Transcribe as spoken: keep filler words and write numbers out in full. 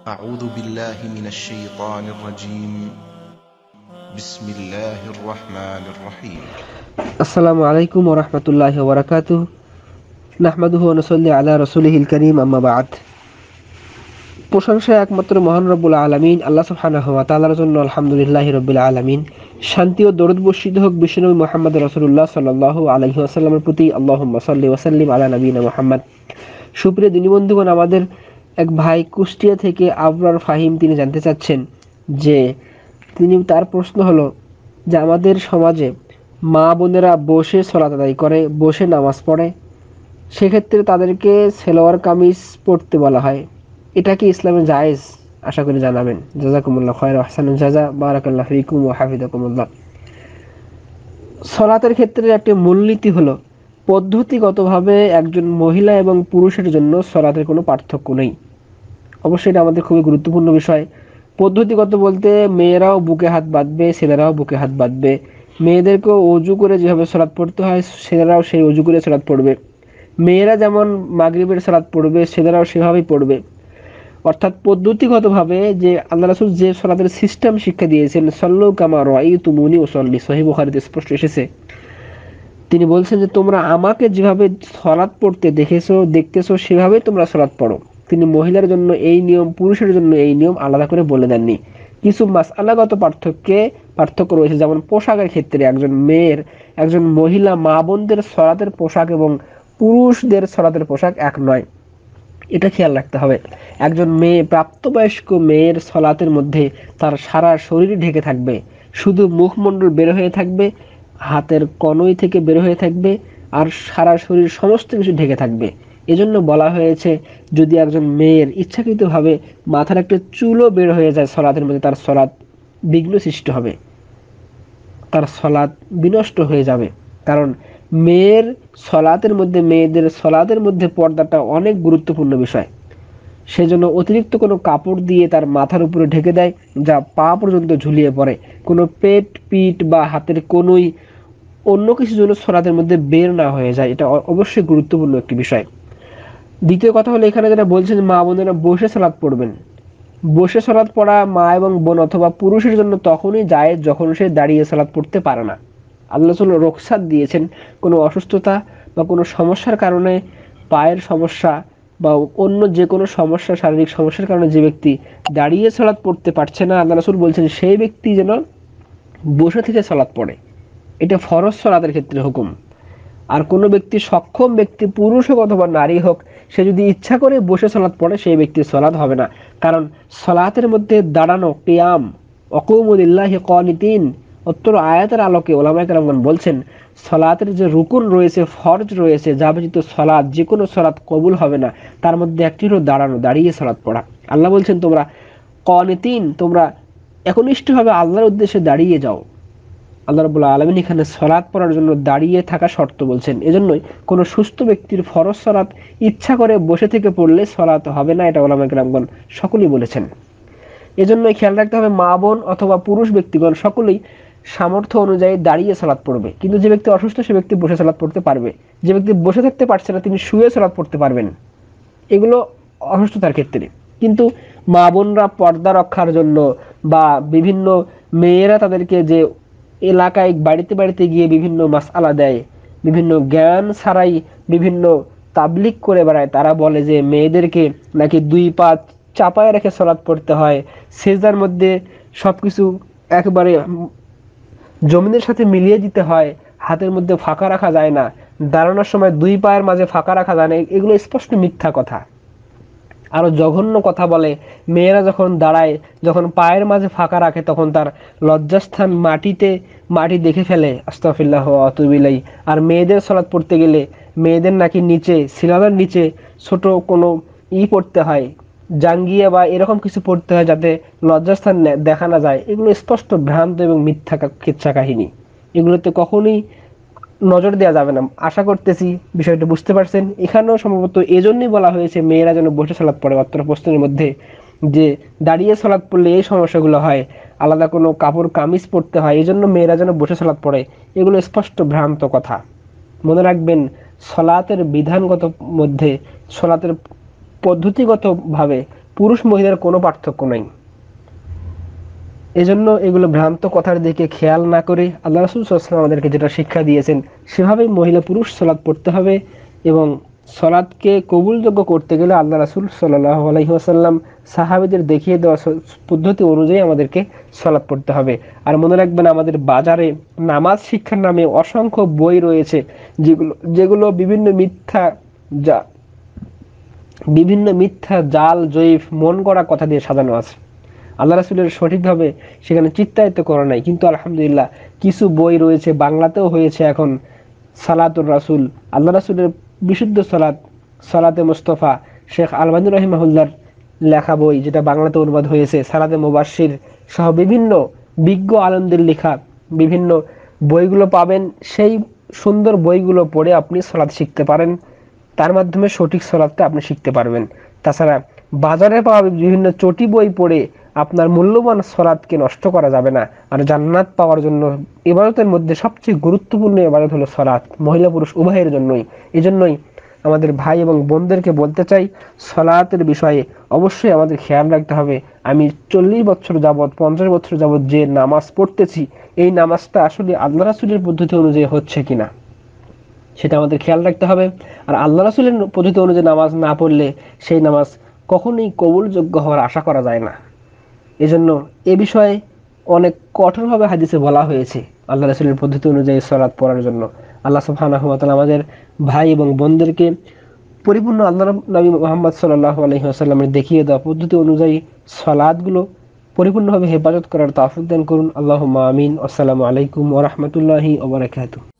أعوذ بالله من الشيطان الرجيم بسم الله الرحمن الرحيم আসসালামু আলাইকুম ওয়া রাহমাতুল্লাহি ওয়া বারাকাতুহু নাহমাদুহু ওয়া নুসাল্লি আলা রাসূলিহিল কারীম আম্মা বা'দ। প্রশংসা একমাত্র মহান রব্বুল আলামিন আল্লাহ সুবহানাহু ওয়া তাআলার জন্য। আলহামদুলিল্লাহি রাব্বিল আলামিন। শান্তি ও দরুদ বর্ষিত হোক বিশ্বনবী মুহাম্মদ রাসূলুল্লাহ সাল্লাল্লাহু আলাইহি ওয়াসাল্লামের প্রতি। আল্লাহুম্মা সাল্লি ওয়া সাল্লিম আলা নবিয়িনা মুহাম্মদ। সুপ্রিয় দিনী বন্ধুগণ, আমাদের এক ভাই কুষ্টিয়া থেকে আবরার ফাহিম তিনি জানতে চাচ্ছেন যে তিনি তার প্রশ্ন হলো যে আমাদের সমাজে মা বোনেরা বসে সালাত আদায় করে, বসে নামাজ পড়ে, সেক্ষেত্রে তাদেরকে সেলোয়ার কামিজ পরতে বলা হয়, এটা কি ইসলামে জায়েজ? আশা করি জানাবেন। জাযাকুমুল্লাহ খায়র ওয়া আহসানুল জাযা, বারাকাল্লাহু ফীকুম ওয়া হাফিযাকুমুল্লাহ। সালাতের ক্ষেত্রে একটি মূলনীতি হলো পদ্ধতিগতভাবে একজন মহিলা এবং পুরুষের জন্য সালাতের কোনো পার্থক্য নেই। অবশ্যই এটা আমাদের খুবই গুরুত্বপূর্ণ বিষয়। পদ্ধতিগত বলতে মেয়েরাও বুকে হাত বাঁধবে, ছেলেরাও বুকে হাত বাঁধবে। মেয়েদেরকেও অজু করে যেভাবে সালাত পড়তে হয় ছেলেরাও সেই অজু করে সালাত পড়বে। মেয়েরা যেমন মাগরিবের সালাত পড়বে ছেলেরাও সেভাবেই পড়বে। অর্থাৎ পদ্ধতিগতভাবে যে আল্লাহ রাসূল যে সালাতের সিস্টেম শিক্ষা দিয়েছেন, সাল্লু কামা রাআইতুমুনি উসাল্লি, সহিহ বুখারীতে স্পষ্ট এসেছে। তিনি বলছেন যে তোমরা আমাকে যেভাবে সালাত পড়তে দেখেছো দেখতেছো সেভাবেই তোমরা সালাত পড়ো। তিনি মহিলার জন্য এই নিয়ম, পুরুষের জন্য এই নিয়ম আলাদা করে বলে দেননি। কিছু মাসআলাগত পার্থক্যে পার্থক্য রয়েছে, যেমন পোশাকের ক্ষেত্রে একজন মেয়ের, একজন মহিলা মা বোনদের সালাতের পোশাক এবং পুরুষদের সালাতের পোশাক এক নয়, এটা খেয়াল রাখতে হবে। একজন মেয়ে, প্রাপ্তবয়স্ক মেয়ের সালাতের মধ্যে তার সারা শরীর ঢেকে থাকবে, শুধু মুখমণ্ডল বের হয়ে থাকবে, হাতের কনুই থেকে বের হয়ে থাকবে, আর সারা শরীর সমস্ত কিছু ঢেকে থাকবে। এজন্য বলা হয়েছে যদি একজন মেয়ের ইচ্ছাকৃতভাবে মাথার একটা চুলও বের হয়ে যায় সালাতের মধ্যে, তার সালাত বিঘ্ন সৃষ্টি হবে, তার সালাত বিনষ্ট হয়ে যাবে। কারণ মেয়ের সালাতের মধ্যে, মেয়েদের সালাতের মধ্যে পর্দাটা অনেক গুরুত্বপূর্ণ বিষয়। সেজন্য অতিরিক্ত কোনো কাপড় দিয়ে তার মাথার উপরে ঢেকে দেয় যা পা পর্যন্ত ঝুলিয়ে পড়ে। কোনো পেট, পিঠ বা হাতের কনুই অন্য কিছু জন্য সালাতের মধ্যে বের না হয়ে যায়, এটা অবশ্যই গুরুত্বপূর্ণ একটি বিষয়। দ্বিতীয় কথা হলো, এখানে যেটা বলছেন মা বোনেরা বসে সালাত পড়বেন, বসে সালাত পড়া মা এবং বোন অথবা পুরুষের জন্য তখনই যায় যখন সে দাঁড়িয়ে সালাত পড়তে পারে না। আল্লাহ রাসূল রুখসাত দিয়েছেন কোনো অসুস্থতা বা কোনো সমস্যার কারণে, পায়ের সমস্যা বা অন্য যে কোনো সমস্যা, শারীরিক সমস্যার কারণে যে ব্যক্তি দাঁড়িয়ে সালাত পড়তে পারছে না, আল্লাহ রাসূল বলছেন সেই ব্যক্তি যেন বসে থেকে সালাত পড়ে। এটা ফরজ সালাতের ক্ষেত্রে হুকুম। আর কোনো ব্যক্তি, সক্ষম ব্যক্তি, পুরুষ হোক অথবা নারী হোক, সে যদি ইচ্ছা করে বসে সালাত পড়ে সেই ব্যক্তির সালাত হবে না। কারণ সালাতের মধ্যে দাঁড়ানো, কিয়াম, ওয়াকুমু লিল্লাহি কানিতিন, উত্তর আয়াতের আলোকে ওলামায়ে কেরামগণ বলছেন সালাতের যে রুকুন রয়েছে, ফরজ রয়েছে, যা ব্যতীত সালাত, যে কোনো সালাত কবুল হবে না, তার মধ্যে একটি হলো দাঁড়ানো, দাঁড়িয়ে সালাত পড়া। আল্লাহ বলছেন তোমরা কানিতিন, তোমরা একনিষ্ঠভাবে আল্লাহর উদ্দেশ্যে দাঁড়িয়ে যাও। আল্লাহ রাব্বুল আলামিন এখানে সালাত পড়ার জন্য দাঁড়িয়ে থাকা শর্ত বলছেন। এজন্যই কোনো সুস্থ ব্যক্তির ফরজ সালাত ইচ্ছা করে বসে থেকে পড়লে সালাত হবে না, এটা উলামায়ে কেরামগণ সকলেই বলেছেন। এজন্যই খেয়াল রাখতে হবে মা বোন অথবা পুরুষ ব্যক্তিগণ সকলেই সামর্থ্য অনুযায়ী দাঁড়িয়ে সালাত পড়বে। কিন্তু যে ব্যক্তি অসুস্থ সে ব্যক্তি বসে সালাত পড়তে পারবে। যে ব্যক্তি বসে থাকতে পারছে না তিনি শুয়ে সালাত পড়তে পারবেন, এগুলো অসুস্থতার ক্ষেত্রে। কিন্তু মা বোনরা পর্দা রক্ষার জন্য বা বিভিন্ন মেয়েরা তাদেরকে যে এলাকায় বাড়িতে বাড়িতে গিয়ে বিভিন্ন মাসআলা দেয়, বিভিন্ন জ্ঞান ছাড়াই বিভিন্ন তাবলিগ করে বেড়ায়, তারা বলে যে মেয়েদেরকে নাকি দুই পা চাপায় রেখে সালাত পড়তে হয়, সেজদার মধ্যে সবকিছু একেবারে জমিনের সাথে মিলিয়ে দিতে হয়, হাতের মধ্যে ফাঁকা রাখা যায় না, দাঁড়ানোর সময় দুই পায়ের মাঝে ফাঁকা রাখা যায় না, এগুলো স্পষ্ট মিথ্যা কথা। আরো জঘন্য কথা বলে, মেয়েরা যখন দাঁড়ায়, যখন পায়ের মাঝে ফাঁকা রাখে তখন তার লজ্জাস্থান মাটিতে, মাটি দেখে ফেলে, আস্তাগফিরুল্লাহ ওয়া আতুবু ইলাইহি। আর মেয়েদের সালাত পড়তে গেলে মেয়েদের নাকি নিচে, সিলাদার নিচে ছোট কোনো ই পড়তে হয়, জাঙ্গিয়া বা এরকম কিছু পড়তে হয় যাতে লজ্জাস্থান দেখা না যায়। এগুলো স্পষ্ট ভ্রান্ত এবং মিথ্যা কিচ্ছা কাহিনী, এগুলোতে কখনোই নজর দেওয়া যাবে না। আশা করতেছি বিষয়টা বুঝতে পারছেন। এখানেও সম্ভবত এজন্যই বলা হয়েছে মেয়েরা যেন বসে সালাত পড়ে। অত্র প্রশ্নের মধ্যে যে দাঁড়িয়ে সালাত পড়লে এই সমস্যাগুলো হয়, আলাদা কোনো কাপড় কামিজ পরতে হয়, এই জন্য মেয়েরা যেন বসে সালাত পড়ে, এগুলো স্পষ্ট ভ্রান্ত কথা। মনে রাখবেন সালাতের বিধানগত মধ্যে, সালাতের পদ্ধতিগতভাবে পুরুষ মহিলার কোনো পার্থক্য নাই। এজন্য এগুলো ভ্রান্ত কথার দিকে খেয়াল না করে আল্লাহ রাসূল সাল্লাল্লাহু আলাইহি ওয়াসাল্লাম আমাদেরকে যেটা শিক্ষা দিয়েছেন সেভাবেই মহিলা পুরুষ সালাত পড়তে হবে। এবং সালাতকে কবুলযোগ্য করতে গেলে আল্লাহ রাসূল সাল্লাল্লাহু আলাইহি ওয়াসাল্লাম সাহাবীদের দেখিয়ে দেওয়া পদ্ধতি অনুযায়ী আমাদেরকে সালাত পড়তে হবে। আর মনে রাখবেন, আমাদের বাজারে নামাজ শিক্ষার নামে অসংখ্য বই রয়েছে যেগুলো যেগুলো বিভিন্ন মিথ্যা যা বিভিন্ন মিথ্যা জাল জয়ীফ মন গড়া কথা দিয়ে সাজানো আছে। আল্লাহ রাসূলের সঠিকভাবে সেখানে চিত্তায়িত করা নাই। কিন্তু আলহামদুলিল্লাহ কিছু বই রয়েছে, বাংলাতেও হয়েছে এখন, সালাতুর রাসূল, আল্লাহ রাসূলের বিশুদ্ধ সালাত, সালাতে মুস্তাফা, শেখ আলবানী রাহিমাহুল্লাহর লেখা বই যেটা বাংলাতে অনুবাদ হয়েছে, সালাতে মুবাশশির সহ বিভিন্ন বিজ্ঞ আলেমদের লেখা বিভিন্ন বইগুলো পাবেন। সেই সুন্দর বইগুলো পড়ে আপনি সালাত শিখতে পারেন, তার মাধ্যমে সঠিক সালাতটা আপনি শিখতে পারবেন। তাছাড়া বাজারে পাওয়া বিভিন্ন চটি বই পড়ে আপনার মূল্যবান সালাতকে নষ্ট করা যাবে না। আর জান্নাত পাওয়ার জন্য ইবাদতের মধ্যে সবচেয়ে গুরুত্বপূর্ণ ইবাদত হলো সালাত, মহিলা পুরুষ উভয়ের জন্যই। এজন্যই আমাদের ভাই এবং বোনদেরকে বলতে চাই, সালাতের বিষয়ে অবশ্যই আমাদের খেয়াল রাখতে হবে। আমি চল্লিশ বছর যাবৎ পঞ্চাশ বছর যাবৎ যে নামাজ পড়তেছি, এই নামাজটা আসলে আল্লাহ রাসূলের পদ্ধতি অনুযায়ী হচ্ছে কিনা সেটা আমাদের খেয়াল রাখতে হবে। আর আল্লাহ রাসূলের পদ্ধতি অনুযায়ী নামাজ না পড়লে সেই নামাজ কখনোই কবুলযোগ্য হওয়ার আশা করা যায় না। এজন্য এ বিষয়ে অনেক কঠোরভাবে হাদিসে বলা হয়েছে আল্লাহ রাসূলের পদ্ধতি অনুযায়ী সালাত পড়ার জন্য। আল্লাহ সুবহানাহু ওয়া তাআলা আমাদের ভাই এবং বোনদেরকে পরিপূর্ণ আল্লাহর নবী মুহাম্মদ সাল্লাল্লাহু আলাইহি ওয়াসাল্লামের দেখিয়ে দেওয়া পদ্ধতি অনুযায়ী সালাতগুলো পরিপূর্ণভাবে হেফাজত করার তৌফিক দান করুন। আল্লাহুম্মা আমিন। আসসালামু আলাইকুম ওয়া রাহমাতুল্লাহি ওয়া বারাকাতুহু।